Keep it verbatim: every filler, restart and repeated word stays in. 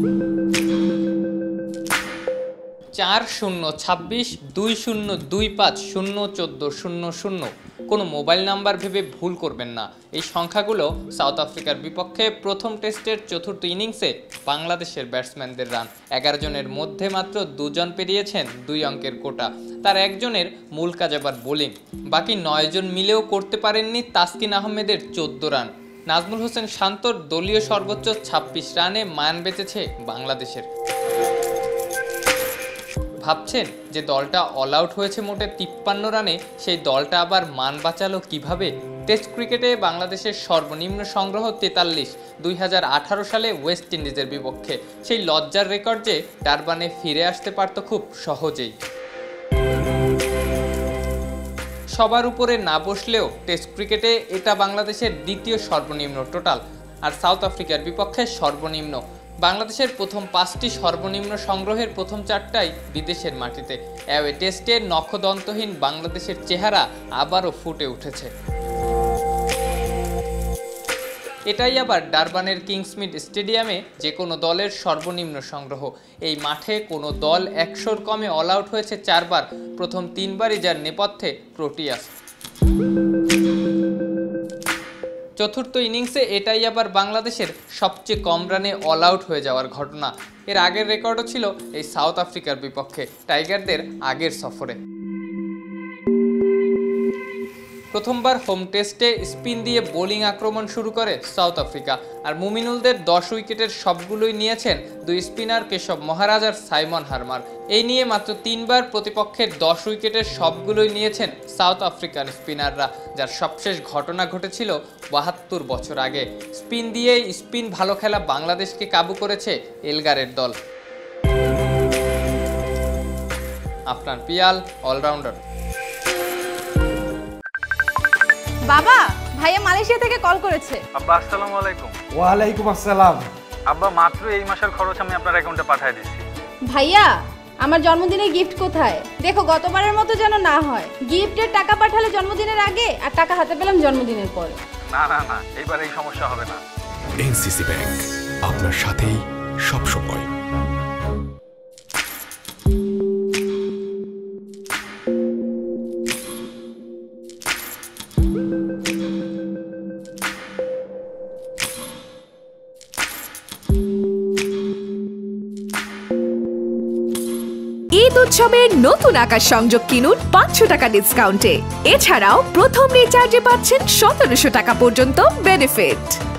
চার শূন্য ছাব্বিশ দুই শূন্য দুই পাঁচ শূন্য চোদ্দ শূন্য শূন্য কোনো মোবাইল নাম্বার ভেবে ভুল করবেন না। এই সংখ্যাগুলো সাউথ আফ্রিকার বিপক্ষে প্রথম টেস্টের চতুর্থ ইনিংসে বাংলাদেশের ব্যাটসম্যানদের রান। এগারো জনের মধ্যে মাত্র দুজন পেরিয়েছেন দুই অঙ্কের কোটা, তার একজনের মূল কাজ আবার বোলিং। বাকি নয় জন মিলেও করতে পারেননি তাসকিন আহমেদের চোদ্দ রান। নাজমুল হোসেন শান্তর দলীয় সর্বোচ্চ ছাব্বিশ রানে মান বেঁচেছে বাংলাদেশের। ভাবছেন যে দলটা অল আউট হয়েছে মোটে তিপ্পান্ন রানে, সেই দলটা আবার মান বাঁচালো কিভাবে? টেস্ট ক্রিকেটে বাংলাদেশের সর্বনিম্ন সংগ্রহ তেতাল্লিশ, দুই হাজার আঠারো সালে ওয়েস্ট ইন্ডিজের বিপক্ষে। সেই লজ্জার রেকর্ড যে ডারবানে ফিরে আসতে পারত খুব সহজেই। সবার উপরে না বসলেও টেস্ট ক্রিকেটে এটা বাংলাদেশের দ্বিতীয় সর্বনিম্ন টোটাল, আর সাউথ আফ্রিকার বিপক্ষে সর্বনিম্ন। বাংলাদেশের প্রথম পাঁচটি সর্বনিম্ন সংগ্রহের প্রথম চারটাই বিদেশের মাটিতে। অ্যাওয়ে টেস্টে নখদন্তহীন বাংলাদেশের চেহারা আবারও ফুটে উঠেছে। এটাই আবার ডারবানের কিংসমিড স্টেডিয়ামে যে কোনো দলের সর্বনিম্ন সংগ্রহ। এই মাঠে কোনো দল একশোর কমে অল আউট হয়েছে চারবার, প্রথম তিনবারই যার নেপথ্যে প্রোটিয়াস। চতুর্থ ইনিংসে এটাই আবার বাংলাদেশের সবচেয়ে কম রানে অল আউট হয়ে যাওয়ার ঘটনা। এর আগের রেকর্ডও ছিল এই সাউথ আফ্রিকার বিপক্ষে টাইগারদের আগের সফরে। প্রথমবার হোম টেস্টে স্পিন দিয়ে বোলিং আক্রমণ শুরু করে সাউথ আফ্রিকা, আর মুমিনুলদের দশ উইকেটের সবগুলোই নিয়েছেন দুই স্পিনার কেশব মহারাজ আর সাইমন হারমার। এই নিয়ে মাত্র তিনবার প্রতিপক্ষের দশ উইকেটের সবগুলোই নিয়েছেন সাউথ আফ্রিকান স্পিনাররা, যার সবশেষ ঘটনা ঘটেছিল বাহাত্তর বছর আগে। স্পিন দিয়ে স্পিন ভালো খেলা বাংলাদেশকে কাবু করেছে এলগারের দল। আপনার পিয়াল অলরাউন্ডার। বাবা, ভাইয়া মালয়েশিয়া থেকে কল করেছে। আব্বা আসসালামু আলাইকুম। ওয়া আলাইকুম আসসালাম। আব্বা মাত্র এই মাসের খরচ আমি আপনার অ্যাকাউন্টে পাঠিয়ে দিয়েছি। ভাইয়া, আমার জন্মদিনের গিফট কোথায়? দেখো গতবারের মতো যেন না হয়। গিফটের টাকা পাঠালে জন্মদিনের আগে, আর টাকা হাতে পেলাম জন্মদিনের পরে। না না না, এইবার এই সমস্যা হবে না। এনসিসি ব্যাংক, আপনার সাথেই সব সময়। ঈদ উৎসবের নতুন আকাশ সংযোগ কিনুন পাঁচশো টাকা ডিসকাউন্টে। এছাড়াও প্রথম রিচার্জে পাচ্ছেন সতেরোশো টাকা পর্যন্ত বেনিফিট।